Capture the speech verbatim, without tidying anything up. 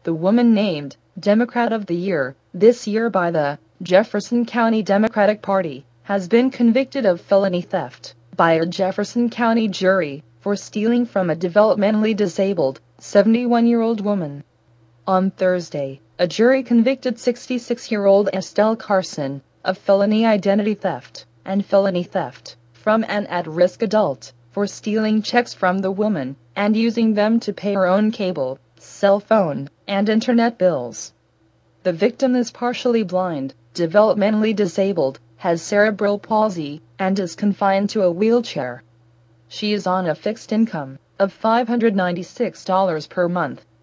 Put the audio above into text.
The woman named Democrat of the Year this year by the Jefferson County Democratic Party has been convicted of felony theft by a Jefferson County jury for stealing from a developmentally disabled seventy-one-year-old woman. On Thursday, a jury convicted sixty-six-year-old Estelle Carson of felony identity theft and felony theft from an at-risk adult for stealing checks from the woman and using them to pay her own cable, cell phone, and internet bills. The victim is partially blind, developmentally disabled, has cerebral palsy, and is confined to a wheelchair. She is on a fixed income of five hundred ninety-six dollars per month